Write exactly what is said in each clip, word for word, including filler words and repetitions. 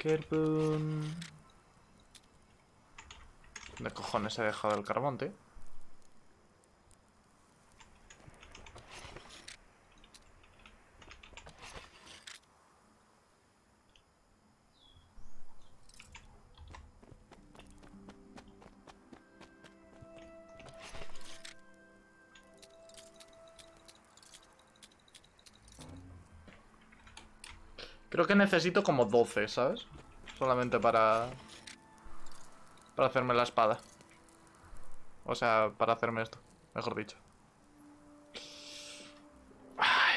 Kerboom. ¿Dónde cojones he dejado el carbón, tío? Creo que necesito como doce, ¿sabes? Solamente para... Para hacerme la espada. O sea, para hacerme esto, mejor dicho. Ay.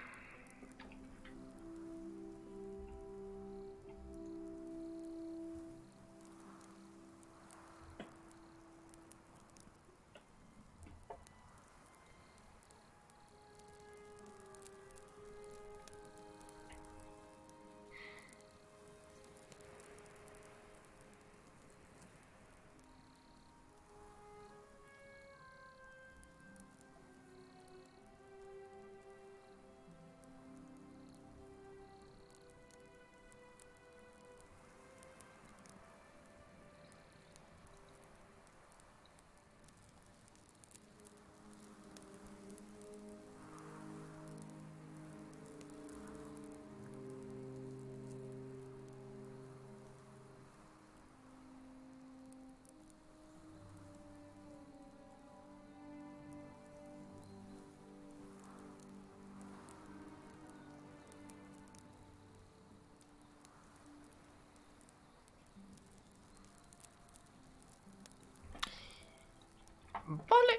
Vale.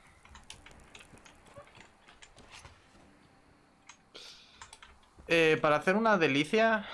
Eh, para hacer una delicia...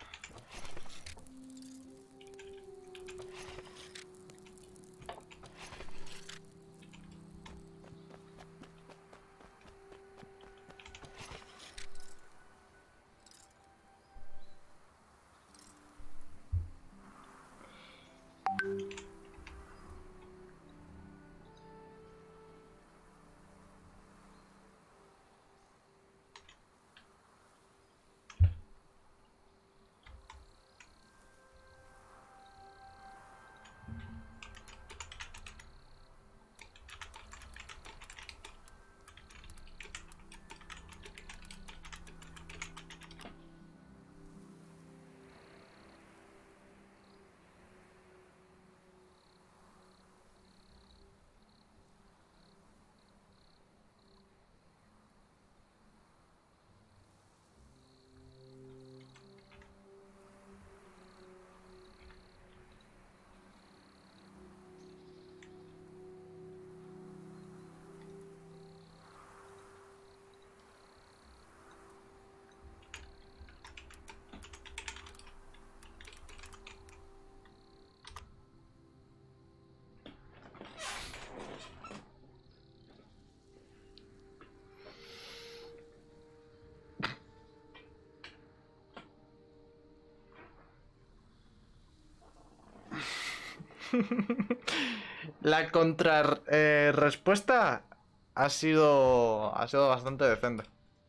La contrarrespuesta ha sido ha sido bastante decente.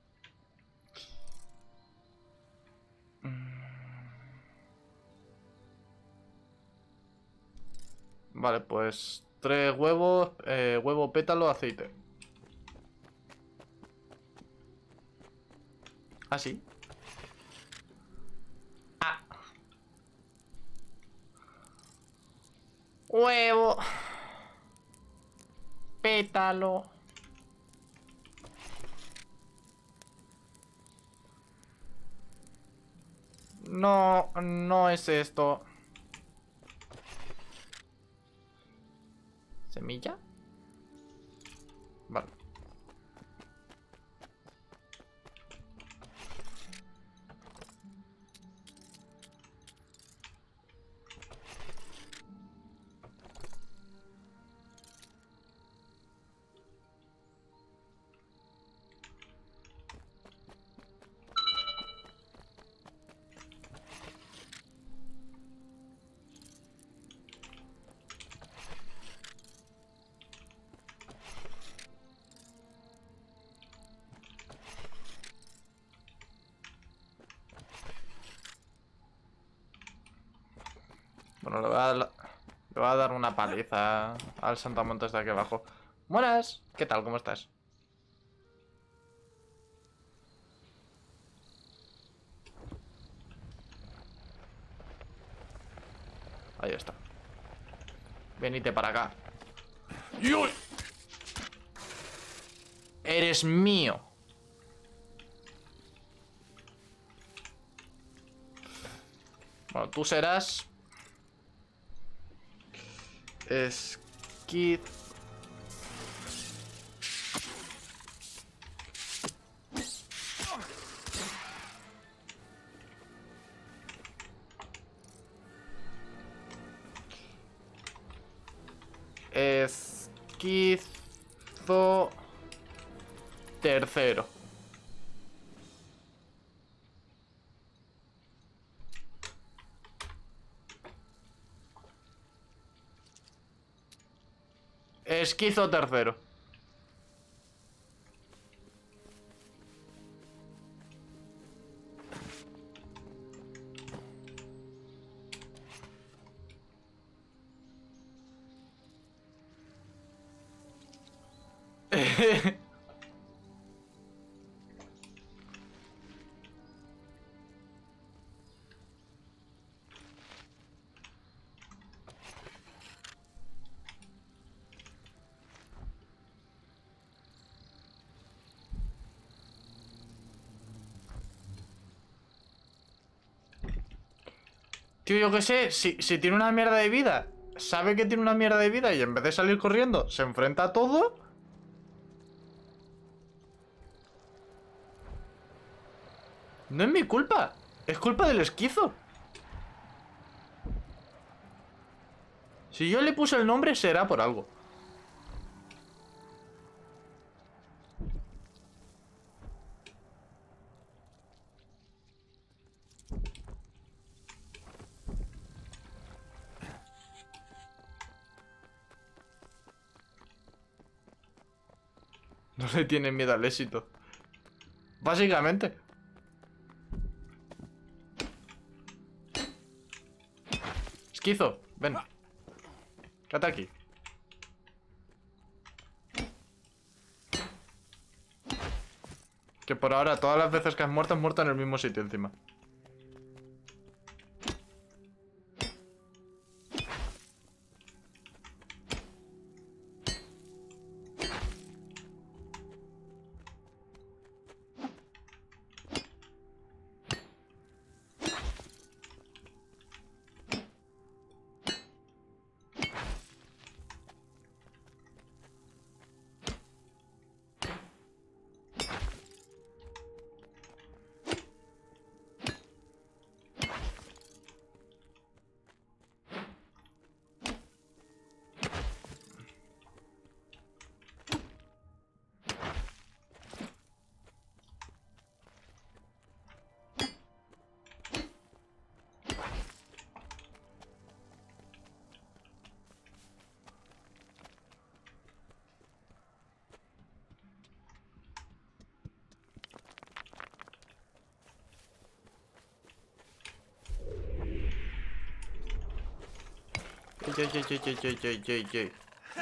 Vale, pues tres huevos, eh, huevo, pétalo, aceite. ¿Ah, sí? Ah. Huevo. Pétalo. No, no es esto. ¿Semilla? Vale. Bueno, le voy a, le voy a dar una paliza al Santamontes de aquí abajo. Buenas, ¿qué tal? ¿Cómo estás? Ahí está. Venite para acá. ¡Uy! Eres mío. Bueno, tú serás... Skid... Esquizo... Tercero. Esquizo tercero. Tío, yo qué sé, si, si tiene una mierda de vida, sabe que tiene una mierda de vida y en vez de salir corriendo, se enfrenta a todo. No es mi culpa, es culpa del esquizo. Si yo le puse el nombre, será por algo. No le tienen miedo al éxito. Básicamente. Esquizo, ven. Quédate aquí. Que por ahora, todas las veces que has muerto, has muerto en el mismo sitio encima. Yay, yay, yay, yay, yay, yay, yay, yay.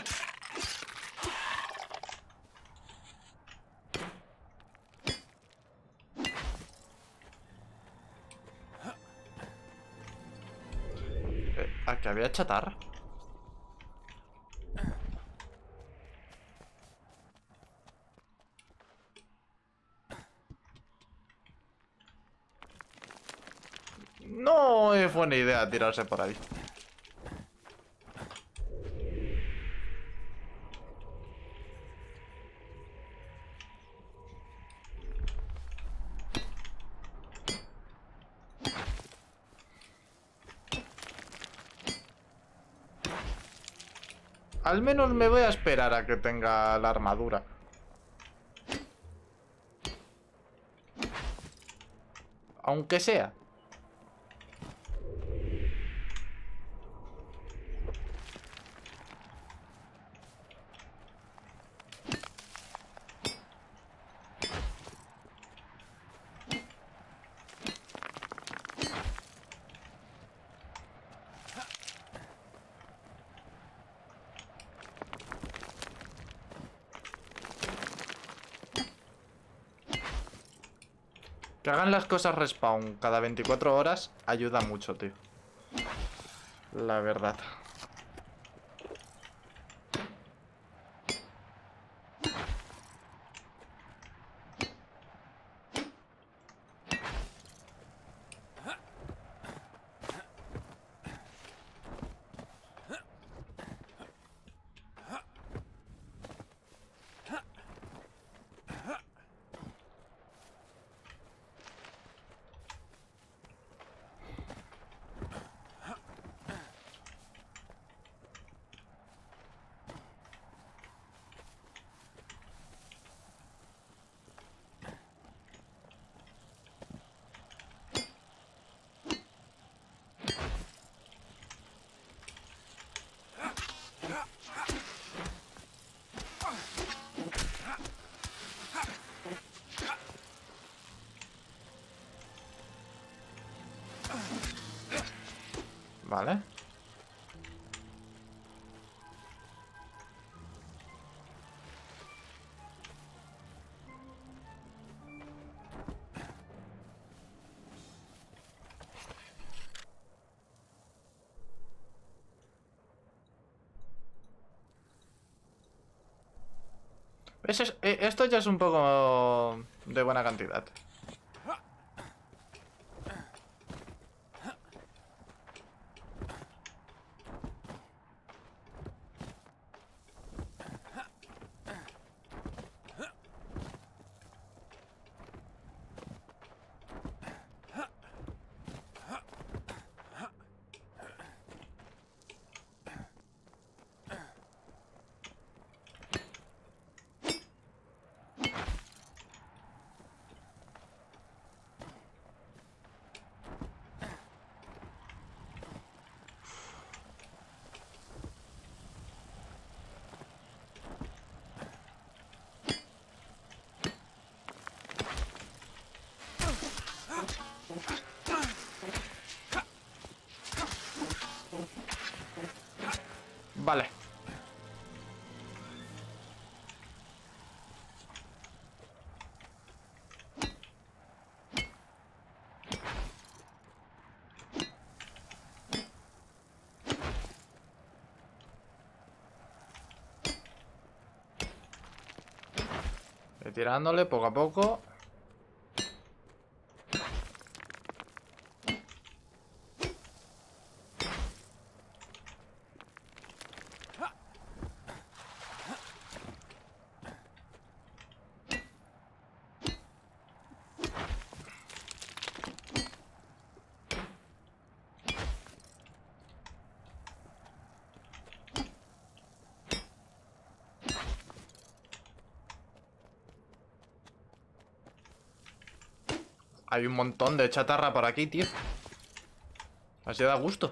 Eh, ¿a que había chatarra? No es buena idea tirarse por ahí. Al menos me voy a esperar a que tenga la armadura. Aunque sea. Que hagan las cosas respawn cada veinticuatro horas ayuda mucho, tío. La verdad. Vale. Eso es- eh, esto ya es un poco de buena cantidad. Vale. Voy tirándole poco a poco. Hay un montón de chatarra por aquí, tío. Así da gusto.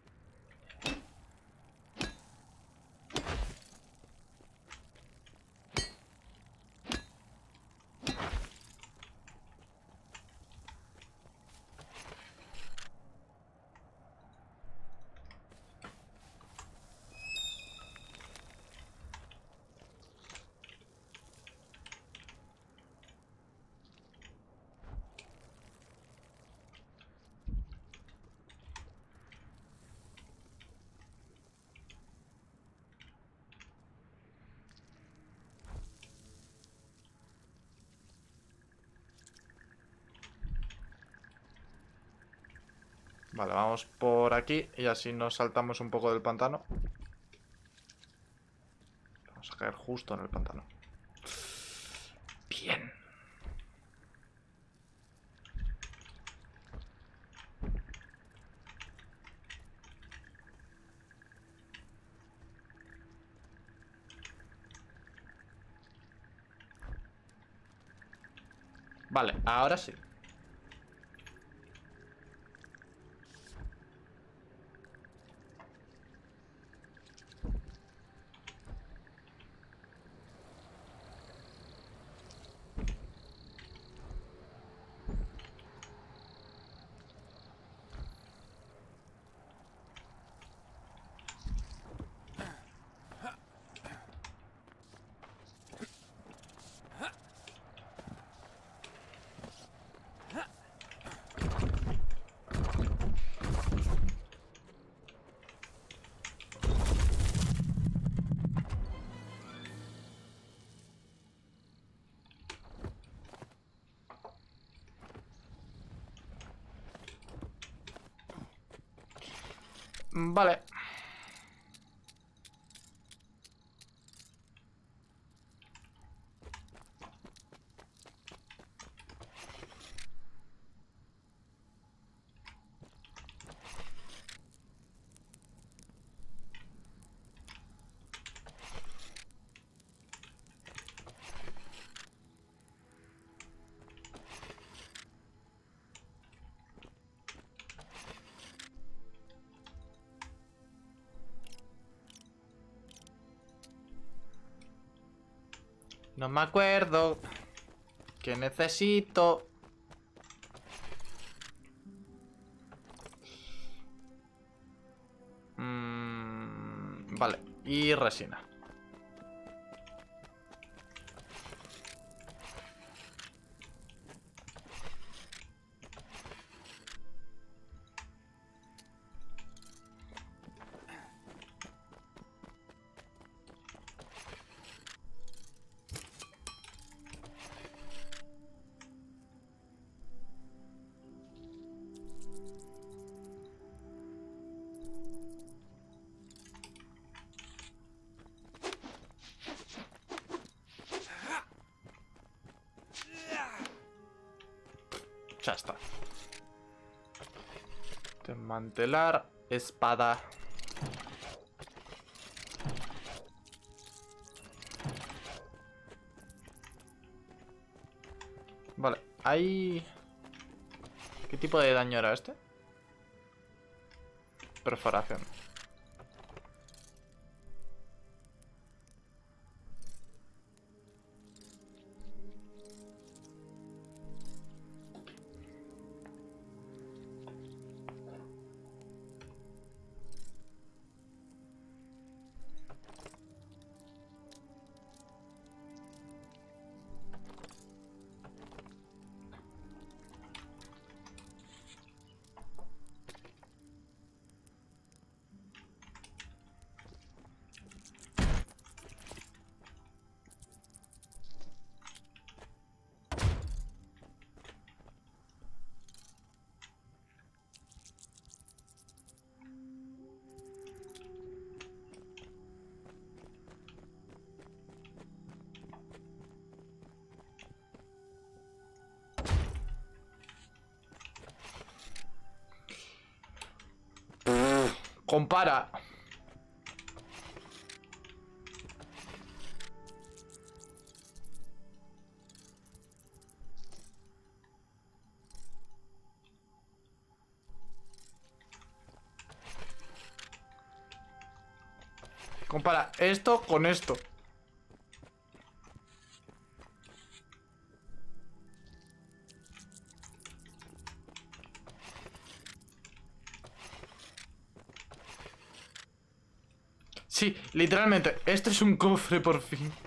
Vale, vamos por aquí y así nos saltamos un poco del pantano. Vamos a caer justo en el pantano. Bien. Vale, ahora sí. Vale. No me acuerdo. ¿Qué necesito? Mm, vale. Y resina. Ya está. Desmantelar espada. Vale, hay... ¿Qué tipo de daño era este? Perforación. Compara. Compara esto con esto. Sí, literalmente, esto es un cofre por fin.